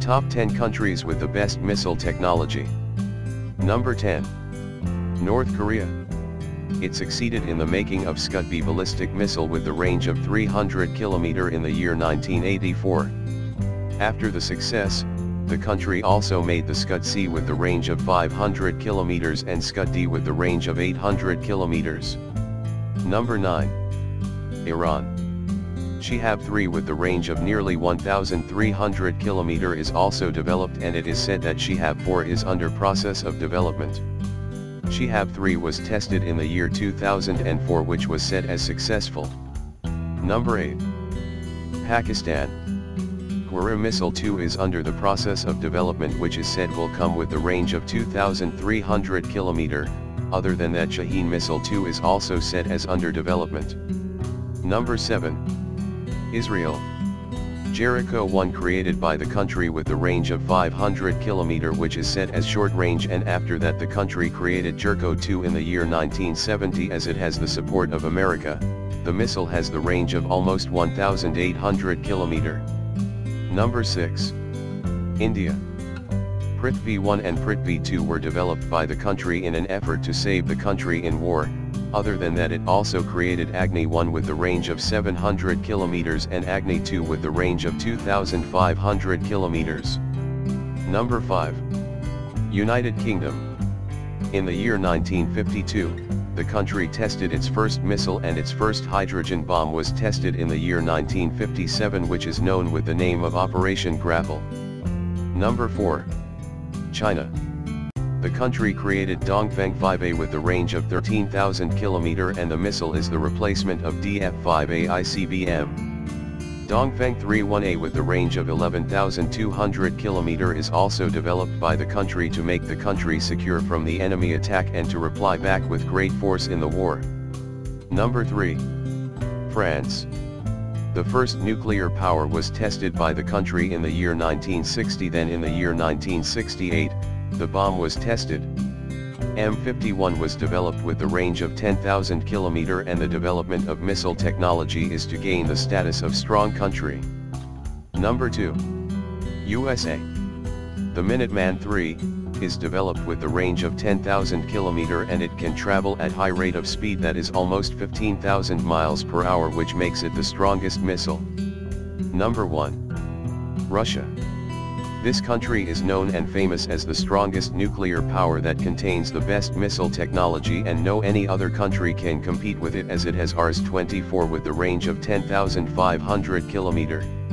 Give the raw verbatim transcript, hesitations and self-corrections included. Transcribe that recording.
Top ten countries with the best missile technology. Number ten. North Korea. It succeeded in the making of Scud-B ballistic missile with the range of three hundred kilometers in the year nineteen eighty-four. After the success, the country also made the Scud-C with the range of five hundred kilometers and Scud-D with the range of eight hundred kilometers. Number nine. Iran. Shihab three with the range of nearly one thousand three hundred kilometers is also developed, and it is said that Shihab four is under process of development. Shihab three was tested in the year two thousand four, which was said as successful. Number eight. Pakistan. Hwara Missile two is under the process of development, which is said will come with the range of two thousand three hundred kilometers. Other than that, Shaheen Missile two is also said as under development. Number seven. Israel. Jericho one created by the country with the range of five hundred kilometers, which is set as short range, and after that the country created Jericho two in the year nineteen seventy. As it has the support of America, the missile has the range of almost one thousand eight hundred kilometers. Number six. India. Prithvi one and Prithvi two were developed by the country in an effort to save the country in war. Other than that, it also created Agni one with the range of seven hundred kilometers and Agni two with the range of two thousand five hundred kilometers. Number five. United Kingdom. In the year nineteen fifty-two, the country tested its first missile, and its first hydrogen bomb was tested in the year nineteen fifty-seven, which is known with the name of Operation Grapple. Number four. China. The country created Dongfeng five A with the range of thirteen thousand kilometers, and the missile is the replacement of D F five A I C B M. Dongfeng three one A with the range of eleven thousand two hundred kilometers is also developed by the country to make the country secure from the enemy attack and to reply back with great force in the war. Number three. France. The first nuclear power was tested by the country in the year nineteen sixty. Then in the year nineteen sixty-eight, the bomb was tested. M fifty-one was developed with the range of ten thousand kilometers, and the development of missile technology is to gain the status of strong country. Number two. U S A. The Minuteman three is developed with the range of ten thousand kilometers, and it can travel at high rate of speed that is almost fifteen thousand miles per hour, which makes it the strongest missile. Number one. Russia. This country is known and famous as the strongest nuclear power that contains the best missile technology, and no any other country can compete with it, as it has R S twenty-four with the range of ten thousand five hundred kilometers.